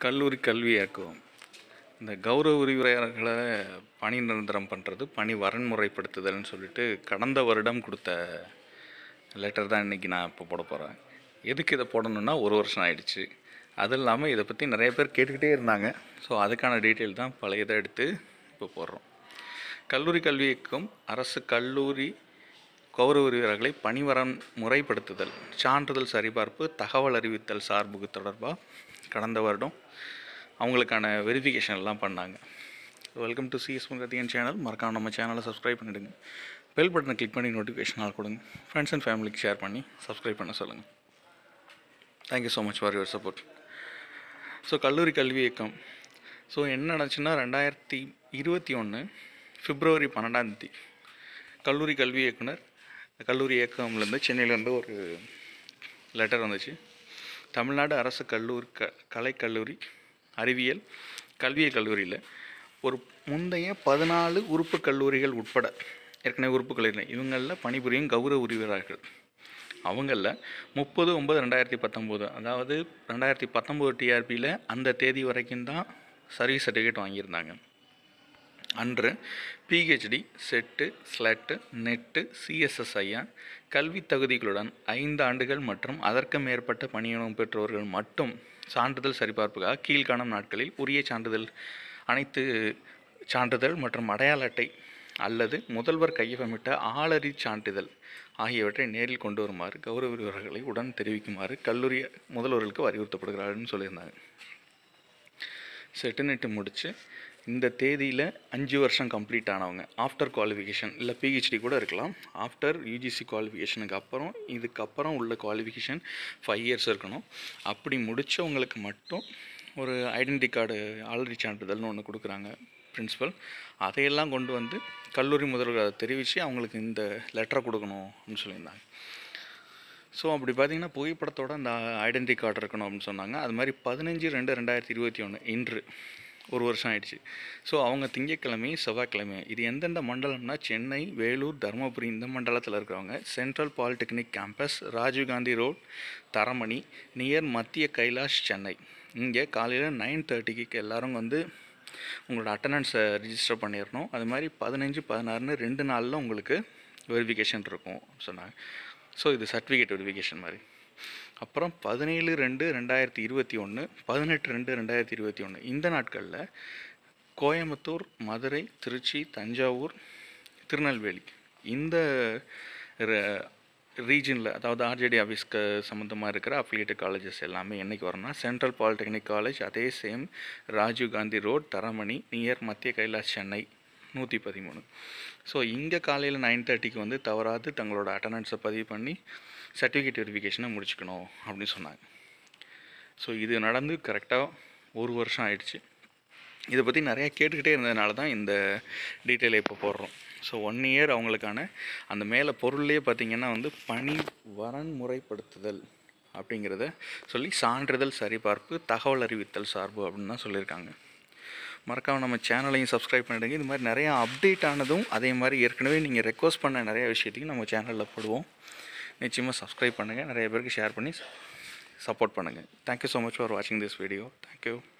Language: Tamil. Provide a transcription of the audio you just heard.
கல்லூரி கல்வி இயக்குவோம். இந்த கௌரவ விரிவுரையாளர்களை பணி நிரந்தரம் பண்ணுறது, பணி வரன்முறைப்படுத்துதல்னு சொல்லிட்டு கடந்த வருடம் கொடுத்த லெட்டர் தான் இன்றைக்கி நான் இப்போ போட போகிறேன். எதுக்கு இதை போடணுன்னா 1 வருஷம் ஆயிடுச்சு. அது இல்லாமல் இதை பற்றி நிறைய பேர் கேட்டுக்கிட்டே இருந்தாங்க. ஸோ அதுக்கான டீட்டெயில் தான் பழையதை எடுத்து இப்போ போடுறோம். கல்லூரி கல்வி இயக்கம் அரசு கல்லூரி கௌரவ விரிவுரையாளர்களை பணிவரன் முறைப்படுத்துதல், சான்றிதழ் சரிபார்ப்பு, தகவல் அறிவித்தல் சார்புக்கு தொடர்பாக கடந்த வருடம் அவங்களுக்கான வெரிஃபிகேஷன் எல்லாம் பண்ணாங்க. Welcome to CS Mugathiyan channel. மறக்காம நம்ம சேனலை சப்ஸ்கிரைப் பண்ணிவிடுங்க. பெல் பட்டனை கிளிக் பண்ணி நோட்டிஃபிகேஷன் ஆல் கொடுங்க. ஃப்ரெண்ட்ஸ் அண்ட் ஃபேமிலிக்கு ஷேர் பண்ணி சப்ஸ்கிரைப் பண்ண சொல்லுங்கள். Thank you so much for your support. So கல்லூரி கல்வி இயக்கம் என்ன நடந்துச்சுன்னா 2021 பிப்ரவரி 12 கல்லூரி கல்வி இயக்குனர் கல்லூரி இயக்கம்லேருந்து சென்னையிலேருந்து ஒரு லெட்டர் வந்துச்சு. தமிழ்நாடு அரசு கல்லூரி கலைக்கல்லூரி அறிவியல் கல்வியியல் கல்லூரியில் ஒரு முந்தைய 14 உறுப்பு கல்லூரிகள் உட்பட ஏற்கனவே உறுப்பு கல்லூரி இவங்களில் பணிபுரியும் கௌரவ விரிவுரையாளர்கள் அவங்களில் 30/9/2019 அதாவது 2019 டிஆர்பியில் அந்த தேதி வரைக்கும் தான் சர்வீஸ் சர்டிஃபிகேட் வாங்கியிருந்தாங்க. அன்று PhD, SET, SLET, NET, CSIR கல்வி தகுதிகளுடன் 5 ஆண்டுகள் மற்றும் அதற்கு மேற்பட்ட பணியனுபவம் பெற்றவர்கள் மட்டும் சான்றிதழ் சரிபார்ப்புக்காக கீழ்காணும் நாட்களில் உரிய சான்றிதழ் அனைத்து சான்றிதழ் மற்றும் அடையாள அட்டை அல்லது முதல்வர் கையொப்பமிட்ட ஆளறி சான்றிதழ் ஆகியவற்றை நேரில் கொண்டு வருமாறு கௌரவ விரிவுரையாளர்களை உடன் தெரிவிக்குமாறு கல்லூரி முதல்வர்களுக்கு வலியுறுத்தப்படுகிறார்கள் சொல்லியிருந்தாங்க. செட்டு நெட்டு முடித்து இந்த தேதியில் 5 வருஷம் கம்ப்ளீட் ஆனவங்க, ஆஃப்டர் குவாலிஃபிகேஷன் இல்லை பிஹெச்டி கூட இருக்கலாம், ஆஃப்டர் யூஜிசி குவாலிஃபிகேஷனுக்கு அப்புறம் இதுக்கப்புறம் உள்ள குவாலிஃபிகேஷன் 5 இயர்ஸ் இருக்கணும். அப்படி முடித்தவங்களுக்கு மட்டும் ஒரு ஐடென்டி கார்டு ஆல்ரெடி சான்றிதழ்னு ஒன்று கொடுக்குறாங்க பிரின்ஸிபல். அதையெல்லாம் கொண்டு வந்து கல்லூரி முதல்வர் அதை தெரிவித்து அவங்களுக்கு இந்த லெட்டரை கொடுக்கணும் அப்படின்னு சொல்லியிருந்தாங்க. ஸோ அப்படி பார்த்திங்கன்னா புகைப்படத்தோட அந்த ஐடென்டி கார்டு இருக்கணும் அப்படின்னு சொன்னாங்க. அது மாதிரி 15/2/2021 இன்று 1 வருஷம் ஆயிடுச்சு. ஸோ அவங்க திங்கட்கிழமை செவ்வாய்க்கிழமை இது எந்தெந்த மண்டலம்னா சென்னை, வேலூர், தருமபுரி இந்த மண்டலத்தில் இருக்கிறவங்க central polytechnic campus, Rajiv Gandhi road, Taramani near Madhya Kailash, Chennai. இங்கே காலையில் 9:30க்கு எல்லோரும் வந்து உங்களோட அட்டண்டன்ஸை ரிஜிஸ்டர் பண்ணிடணும். அது மாதிரி 15/16 2 நாளில் உங்களுக்கு வெரிஃபிகேஷன் இருக்கும் சொன்னாங்க. ஸோ இது சர்டிஃபிகேட் வெரிஃபிகேஷன் மாதிரி. அப்புறம் 17/2/2021 18/2/2021 இந்த நாட்களில் கோயம்புத்தூர், மதுரை, திருச்சி, தஞ்சாவூர், திருநெல்வேலி இந்த ரீஜனில் அதாவது ஆர்ஜேடி ஆஃபீஸ்க்கு சம்மந்தமாக இருக்கிற அஃபிலியேட்டட் காலேஜஸ் எல்லாமே என்றைக்கு வரும்னா சென்ட்ரல் பாலிடெக்னிக் காலேஜ் அதே same Rajiv Gandhi road, Taramani near Madhya Kailash, Chennai 113. So இங்கே காலையில் 9:30க்கு வந்து தவறாது தங்களோட அட்டண்டன்ஸை பதிவு பண்ணி சர்டிஃபிகேட் வெரிஃபிகேஷனை முடிச்சுக்கணும் அப்படின்னு சொன்னாங்க. ஸோ இது நடந்து கரெக்டாக 1 வருஷம் ஆயிடுச்சு. இதை பற்றி நிறையா கேட்டுக்கிட்டே இருந்ததுனால தான் இந்த டீட்டெயிலை இப்போ போடுறோம். ஸோ 1 இயர் அவங்களுக்கான அந்த மேலே பொருள்லேயே பார்த்திங்கன்னா வந்து பணி வரன்முறைப்படுத்துதல் அப்படிங்கிறத சொல்லி சான்றிதழ் சரிபார்ப்பு, தகவல் அறிவித்தல் சார்பு அப்படின்னு தான் சொல்லியிருக்காங்க. மறக்காமல் நம்ம சேனலையும் சப்ஸ்கிரைப் பண்ணிடுங்க. இது மாதிரி நிறையா அப்டேட் ஆனதும் அதே மாதிரி ஏற்கனவே நீங்கள் ரெக்வஸ்ட் பண்ண நிறையா விஷயத்தையும் நம்ம சேனலில் போடுவோம். நிச்சயமாக சப்ஸ்கிரைப் பண்ணுங்கள், நிறைய பேருக்கு ஷேர் பண்ணி சப்போர்ட் பண்ணுங்கள். தேங்க்யூ ஸோ மச் ஃபார் வாட்சிங் திஸ் வீடியோ. தேங்க்யூ.